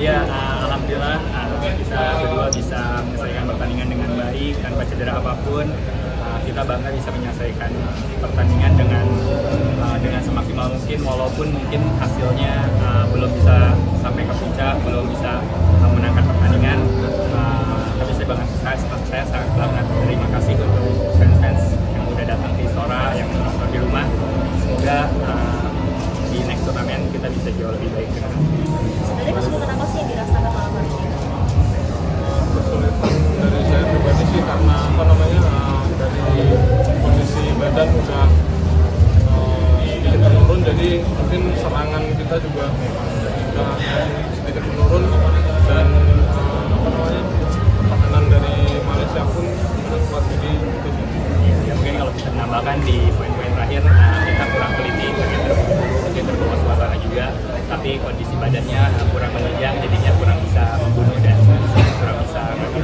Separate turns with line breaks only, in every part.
Ya, alhamdulillah kita berdua bisa menyelesaikan pertandingan dengan baik tanpa cedera apapun. Kita bangga bisa menyelesaikan pertandingan dengan semaksimal mungkin, walaupun mungkin hasilnya belum bisa sampai ke puncak, belum bisa memenangkan pertandingan. Tapi saya sangat banget terima kasih untuk fans-fans yang udah datang di Istora, yang menonton di rumah. Semoga di next turnamen kita bisa jauh lebih baik.
Sebenarnya kesulitan apa sih yang dirasakan malam hari ini?
Kesulitan dari saya pribadi sih karena dari posisi badan udah sedikit menurun, jadi mungkin serangan kita juga udah sedikit menurun, dan pertahanan dari Malaysia pun udah kuat, jadi itu.
Ya, mungkin kalau bisa menambahkan di poin-poin terakhir, kita kurang teliti, mungkin terbawa suasana juga, tapi kondisi badannya kurang menunjang, jadinya kurang bisa membunuh dan kurang bisa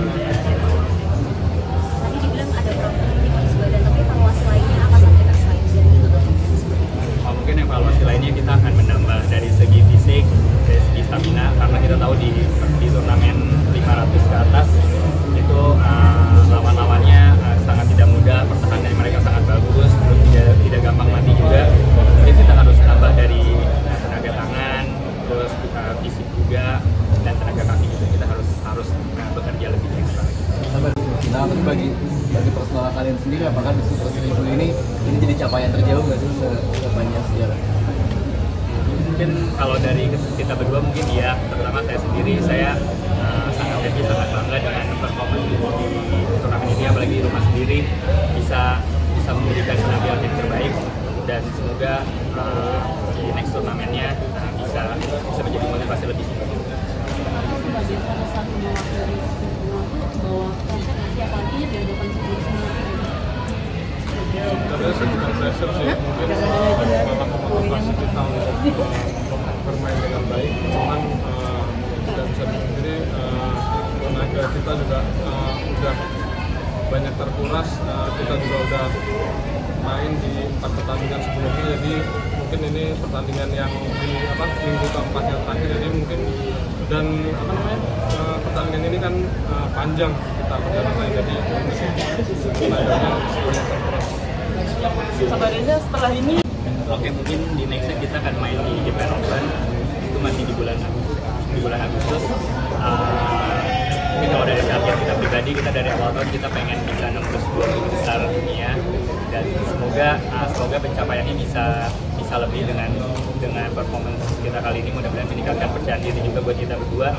Tadi dibilang ada problem di kondisi badan, tapi evaluasi lainnya apa saja selain dari itu?
Mungkin evaluasi lainnya kita akan menambah dari segi fisik, dari segi stamina, karena kita tahu di turnamen 500 ke atas itu lawan-lawannya sangat tidak mudah, pertahanan mereka sangat bagus, terus tidak gampang mati juga. Mungkin kita harus tambah dari tenaga tangan, terus fisik juga, dan tenaga kaki juga. Kita harus bekerja lebih ekstra.
Nah, bagi personal kalian sendiri, apakah di Super 1000 ini jadi capaian terjauh nggak sih sepanjang sejarah?
Mungkin kalau dari kita berdua mungkin ya, pertama saya sendiri, saya sangat happy, sangat bangga dengan performance di turnamen ini, apalagi di rumah sendiri bisa memberikan penampilan yang terbaik, dan semoga di next turnamennya bisa menjadi motivasi lebih tinggi.
Sebagai salah satu mewakili bahwa proses siapa lagi dari depan sendiri
Sebenarnya sih bukan pressure sih, mungkin malah memotivasi kita untuk bermain dengan baik. Cuman tidak bisa sendiri, tenaga kita juga udah banyak terkuras. Kita juga udah main di 4 pertandingan sebelumnya, jadi mungkin ini pertandingan yang di minggu keempat yang terakhir, jadi mungkin dan pertandingan ini kan panjang kita perjalanan, jadi tenaganya banyak terkuras.
Kabarnya setelah ini
Mungkin di next kita akan main di Japan Open, itu masih di bulan Agustus. Mungkin kalau dari target kita pribadi, kita dari awal tahun kita pengen bisa nembus 2 besar dunia, dan semoga pencapaiannya bisa lebih dengan performance kita kali ini. Mudah-mudahan meningkatkan percaya diri juga buat kita berdua,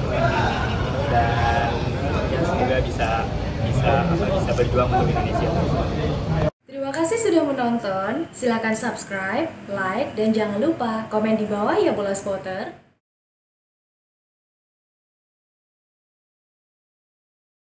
dan ya semoga bisa berjuang untuk Indonesia.
Terima kasih sudah menonton. Silakan subscribe, like, dan jangan lupa komen di bawah ya bola spotter.